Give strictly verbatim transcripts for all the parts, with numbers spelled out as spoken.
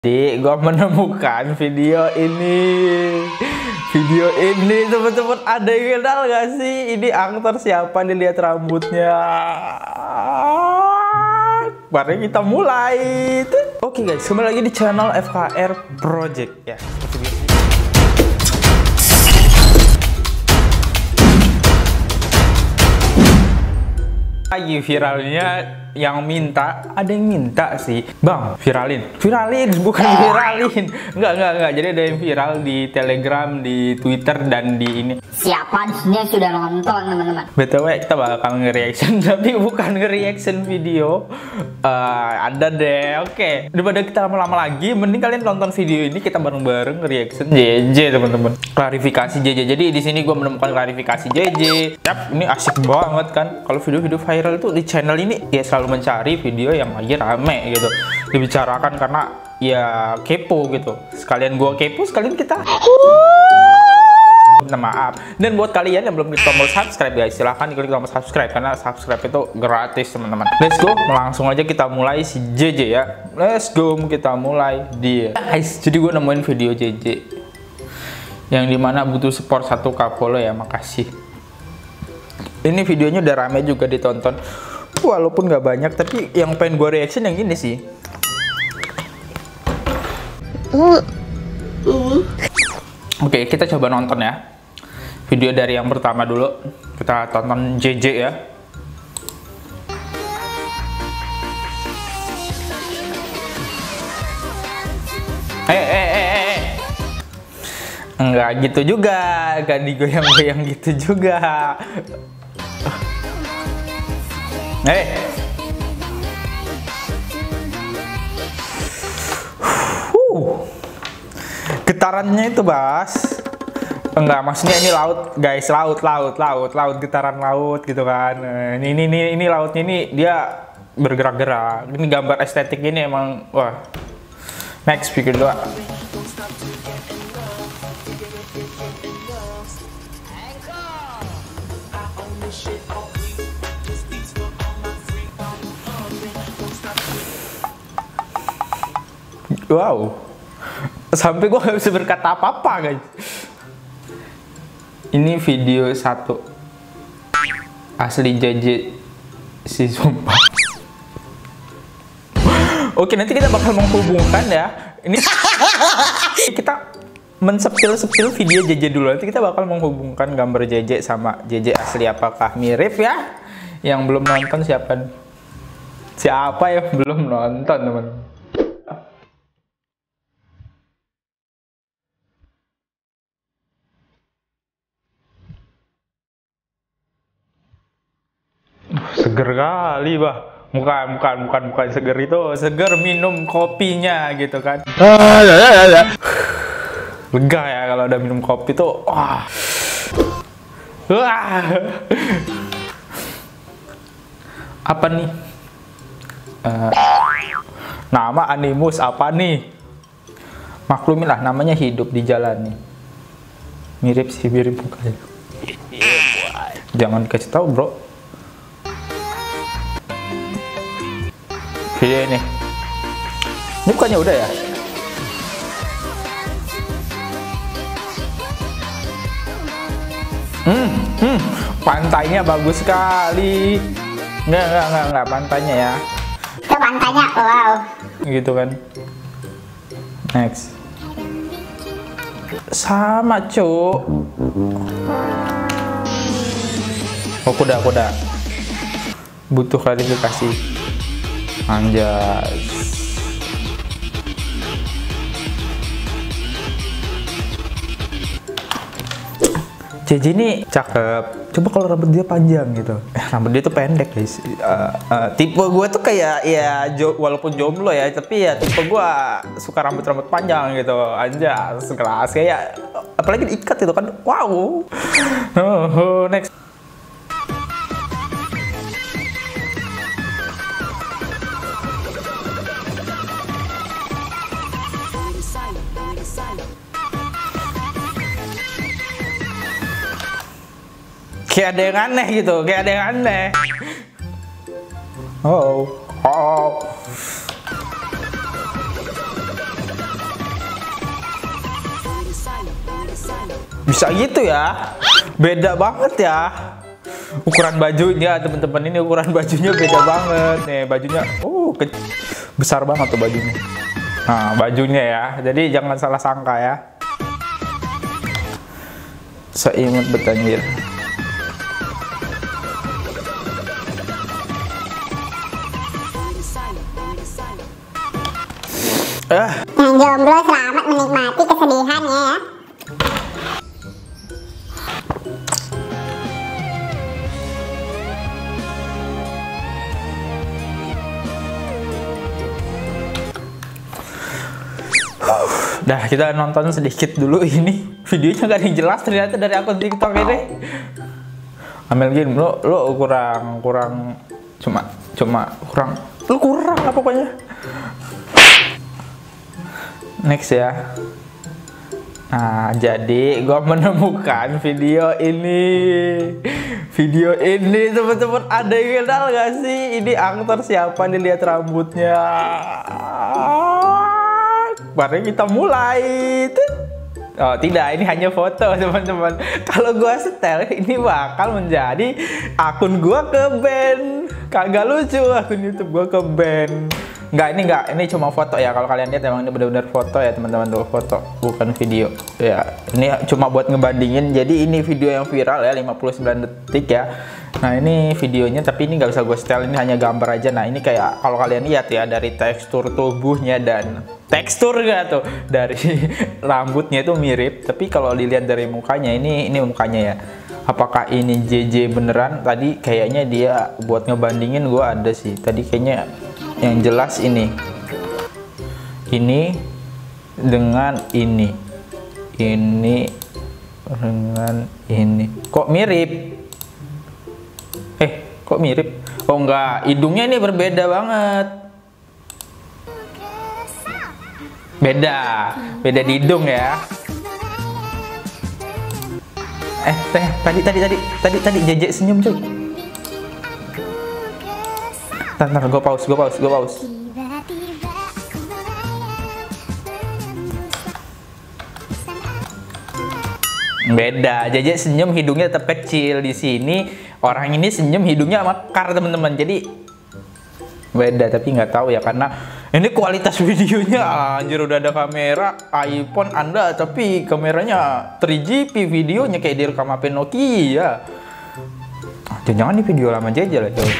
Di, gua menemukan video ini. Video ini teman-teman, ada yang kenal gak sih? Ini aktor siapa? Dilihat rambutnya. Mari kita mulai. Oke guys, kembali lagi di channel F K R Project ya. Lagi viralnya yang minta, ada yang minta sih, Bang, viralin, viralin, bukan viralin, enggak, enggak, enggak, jadi ada yang viral di Telegram, di Twitter, dan di ini. Siapa dia sudah nonton, teman-teman? B T W kita bakal nge-reaction, tapi bukan nge-reaction video. Uh, ada deh, oke. Okay. Daripada kita lama-lama lagi, mending kalian nonton video ini, kita bareng-bareng nge-reaction J J, teman-teman. Klarifikasi J J. Jadi di sini gue menemukan klarifikasi J J. Yap, ini asik banget kan. Kalau video-video viral itu di channel ini, ya selalu mencari video yang lagi rame gitu, dibicarakan karena ya kepo gitu. Sekalian gua kepo, sekalian kita minta maaf. Dan buat kalian yang belum klik tombol subscribe guys, silahkan diklik tombol subscribe karena subscribe itu gratis teman-teman. Let's go, langsung aja kita mulai si J J ya. Let's go, kita mulai dia. Guys, jadi gue nemuin video J J yang dimana butuh support satu K follow ya, makasih. Ini videonya udah rame juga ditonton, walaupun nggak banyak, tapi yang pengen gue reaction yang ini sih. Uh. Uh. Oke, kita coba nonton ya. Video dari yang pertama dulu. Kita tonton J J ya. Eh, eh, eh, eh. Enggak gitu juga, gak digoyang-goyang gitu juga. Eh. Huh. Getarannya itu, Bas. Enggak, maksudnya ini laut, guys, laut, laut, laut, laut, getaran laut gitu kan. Ini ini ini, ini lautnya ini dia bergerak-gerak. Ini gambar estetik ini emang wah. Next video dua. Wow, sampai gue gak bisa berkata apa-apa guys. Ini video satu asli J J si sumpah. Oke, nanti kita bakal menghubungkan ya. Ini kita mensepil-sepil video J J dulu. Nanti kita bakal menghubungkan gambar J J sama J J asli apakah mirip ya. Yang belum nonton siapa? Siapa yang belum nonton teman? Seger kali, bah. Bukan, bukan, bukan, bukan seger itu. Seger minum kopinya gitu kan. Ah, ya, ya, ya, ya. Lega ya kalau udah minum kopi tuh. Wah. Wah. Apa nih? Uh, nama Animus apa nih? Maklumin lah, namanya hidup di jalan nih. Mirip sih, mirip mukanya. Jangan dikasih tahu, bro. Video ini, ini bukannya udah ya? Hmm, hmm, pantainya bagus sekali. Nggak, nggak, nggak, nggak, pantainya ya. Itu pantainya, wow. Gitu kan. Next. Sama, cuk. Oh, kuda, kuda. Butuh klarifikasi. Anjas. J J ini cakep. Coba kalau rambut dia panjang gitu. Eh, rambut dia tuh pendek guys. Uh, uh, tipe gue tuh kayak ya jo walaupun jomblo ya, tapi ya tipe gue suka rambut-rambut panjang gitu. Anjas, kelas kayak apalagi diikat itu kan. Wow. Oh, next. Kayak ada yang aneh gitu, kayak ada yang aneh. Oh, oh. Bisa gitu ya, beda banget ya. Ukuran bajunya teman-teman, ini ukuran bajunya beda banget nih, bajunya uh besar banget tuh bajunya. Nah bajunya ya, jadi jangan salah sangka ya. Seimut betanjir. Ah. Yang jomblo selamat menikmati kesedihannya ya. Dah kita nonton sedikit dulu ini videonya, gak ada yang jelas ternyata dari akun TikTok ini. Amel Game lo lo kurang kurang cuma cuma kurang lo kurang lah pokoknya. Next ya. Nah jadi gua menemukan video ini video ini teman-teman, ada yang kenal gak sih ini aktor siapa? Dilihat rambutnya. Mari kita mulai. Oh tidak, ini hanya foto teman-teman. Kalau gua setel ini bakal menjadi akun gua ke ban. Kagak lucu akun YouTube gua ke ban. Enggak, ini enggak, ini cuma foto ya. Kalau kalian lihat emang ini benar-benar foto ya teman-teman, tuh foto, bukan video. Ya, ini cuma buat ngebandingin. Jadi ini video yang viral ya, lima puluh sembilan detik ya. Nah ini videonya, tapi ini nggak bisa gue setel, ini hanya gambar aja. Nah ini kayak kalau kalian lihat ya, dari tekstur tubuhnya dan tekstur gak tuh dari rambutnya itu mirip. Tapi kalau dilihat dari mukanya, ini ini mukanya ya. Apakah ini J J beneran? Tadi kayaknya dia buat ngebandingin gue ada sih. Tadi kayaknya yang jelas ini. Ini dengan ini. Ini dengan ini. Kok mirip? Eh, kok mirip? Oh enggak, hidungnya ini berbeda banget. Beda. Beda di hidung ya. Eh, teh, tadi tadi tadi tadi tadi J J senyum cuy. Ntar, ntar, gue pause, gue pause, gue pause. Beda, J J senyum hidungnya tetap kecil. Di sini orang ini senyum hidungnya mekar teman-teman. Jadi beda, tapi nggak tahu ya karena ini kualitas videonya anjir, udah ada kamera iPhone Anda tapi kameranya tiga G P, videonya kayak direkam H P Nokia. Jangan-jangan ini video lama J J lah coy.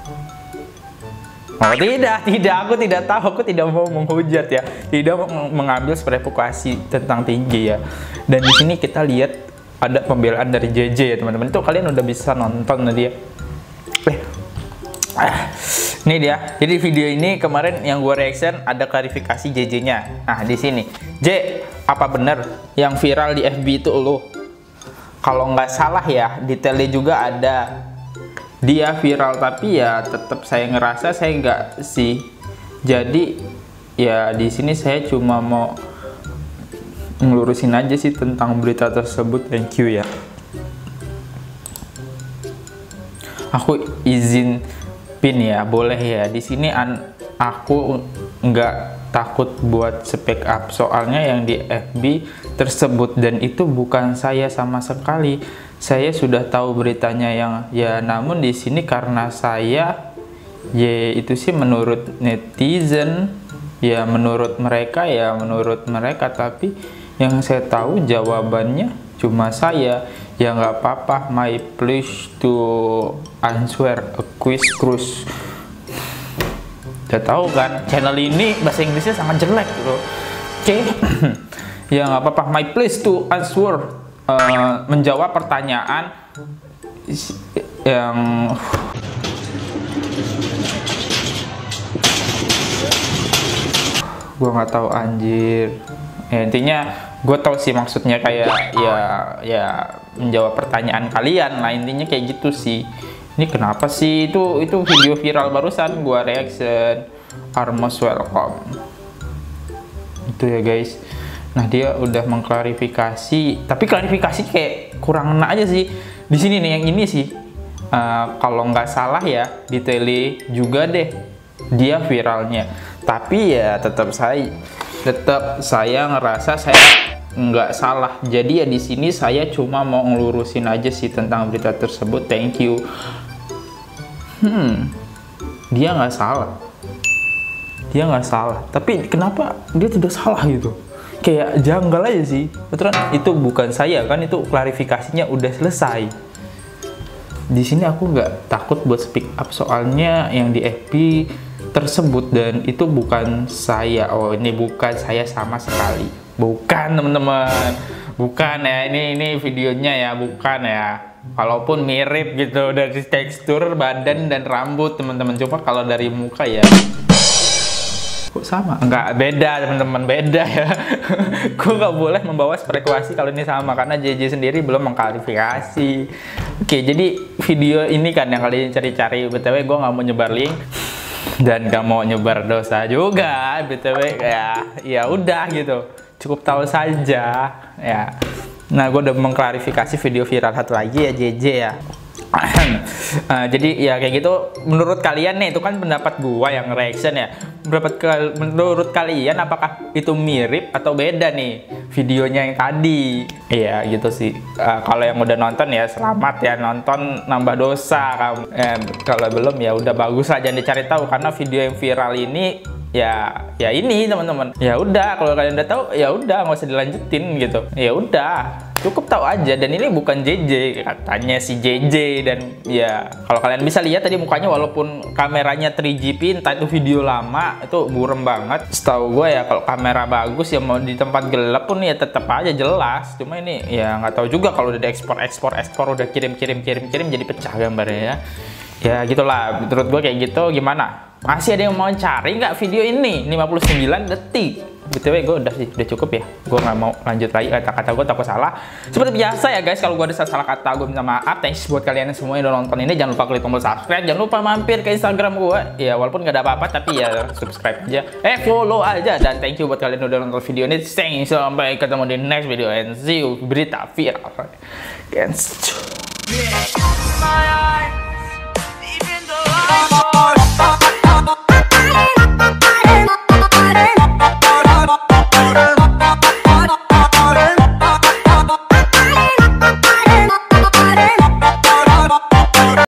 Oh tidak, tidak, aku tidak tahu, aku tidak mau menghujat ya, tidak mengambil spekulasi tentang tinggi ya. Dan di sini kita lihat ada pembelaan dari J J ya teman-teman, itu kalian udah bisa nonton tadi ya. Eh, ah, ini dia. Jadi video ini kemarin yang gue reaction ada klarifikasi J J-nya. Nah di sini, J, apa benar yang viral di F B itu lo? Kalau nggak salah ya, detailnya juga ada. Dia viral, tapi ya tetap saya ngerasa saya nggak sih. Jadi ya di sini saya cuma mau ngelurusin aja sih tentang berita tersebut. Thank you ya. Aku izin pin ya, boleh ya. Di sini an aku nggak takut buat speak up soalnya yang di F B tersebut, dan itu bukan saya sama sekali. Saya sudah tahu beritanya yang ya, namun di sini karena saya ya itu sih menurut netizen ya, menurut mereka ya menurut mereka, tapi yang saya tahu jawabannya cuma saya ya. Nggak apa-apa, my please to answer a quiz cruise. Udah tahu kan channel ini bahasa Inggrisnya sangat jelek gitu. Oke. Okay. Ya nggak apa-apa, my please to answer, Uh, menjawab pertanyaan yang gue nggak tahu anjir. Ya, intinya gue tahu sih maksudnya kayak ya ya menjawab pertanyaan kalian lah, intinya kayak gitu sih. Ini kenapa sih itu itu video viral barusan gue reaction. Are most welcome. Itu ya guys. Nah dia udah mengklarifikasi, tapi klarifikasi kayak kurang enak aja sih. Di sini nih yang ini sih, uh, kalau nggak salah ya di tele juga deh dia viralnya. Tapi ya tetap saya, tetap saya ngerasa saya nggak salah. Jadi ya di sini saya cuma mau ngelurusin aja sih tentang berita tersebut. Thank you. Hmm, dia nggak salah. Dia nggak salah. Tapi kenapa dia tidak salah gitu? Kayak janggal aja sih. Betulan itu bukan saya kan, itu klarifikasinya udah selesai. Di sini aku nggak takut buat speak up soalnya yang di F B tersebut dan itu bukan saya. Oh, ini bukan saya sama sekali. Bukan teman-teman. Bukan ya, ini ini videonya ya, bukan ya. Walaupun mirip gitu dari tekstur badan dan rambut teman-teman. Coba kalau dari muka ya kok sama? Enggak, beda teman-teman, beda ya. Gue nggak boleh membawa spekulasi kalau ini sama karena J J sendiri belum mengklarifikasi. Oke, jadi video ini kan yang kalian cari-cari. B T W gue nggak mau nyebar link dan nggak mau nyebar dosa juga. B T W ya, ya udah gitu. Cukup tahu saja ya. Nah, gue udah mengklarifikasi video viral satu lagi ya J J ya. uh, jadi ya kayak gitu. Menurut kalian nih, itu kan pendapat gua yang reaction ya. Menurut, menurut kalian apakah itu mirip atau beda nih videonya yang tadi? Iya gitu sih. Uh, kalau yang udah nonton ya selamat ya, nonton nambah dosa kamu. Eh, kalau belum ya udah bagus aja dicari tahu karena video yang viral ini ya ya ini teman-teman. Ya udah kalau kalian udah tahu ya udah nggak usah dilanjutin gitu. Ya udah cukup tahu aja. Dan ini bukan J J, katanya si J J. Dan ya kalau kalian bisa lihat tadi mukanya walaupun kameranya tiga G P, entah itu video lama itu burem banget. Setahu gue ya kalau kamera bagus ya mau di tempat gelap pun ya tetap aja jelas. Cuma ini ya nggak tahu juga kalau udah diekspor ekspor ekspor udah kirim kirim kirim kirim jadi pecah gambarnya ya. Ya gitulah menurut gue kayak gitu. Gimana? Masih ada yang mau cari nggak video ini? lima puluh sembilan detik. B T W gue udah sih, udah cukup ya. Gue nggak mau lanjut lagi kata-kata gue, takut salah. Seperti biasa ya guys, kalau gue ada salah kata gue minta maaf. Thanks buat kalian yang semua yang udah nonton ini. Jangan lupa klik tombol subscribe. Jangan lupa mampir ke Instagram gue. Ya walaupun nggak ada apa-apa, tapi ya subscribe aja. Eh follow aja. Dan thank you buat kalian yang udah nonton video ini. Thanks, sampai ketemu di next video and see you. Berita viral. Cancel.